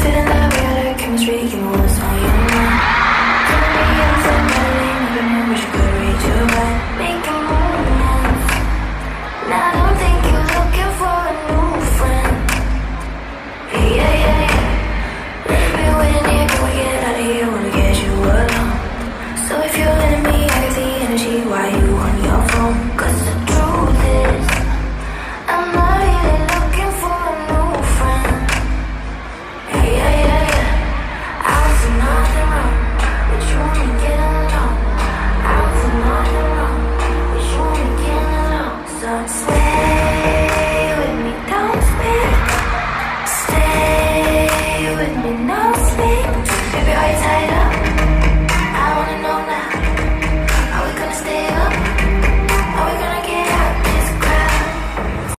feeling that we had a chemistry, give me one smile, you